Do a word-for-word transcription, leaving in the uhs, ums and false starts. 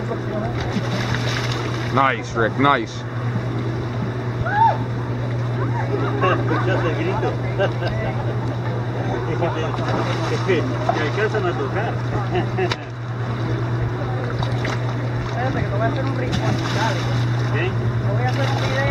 Nice, Rick, nice. ¿Escuchaste el grito? Es que me alcanzan a tocar. Espérate que te voy a hacer un rincón, dale. ¿Qué? Te voy a hacer un video.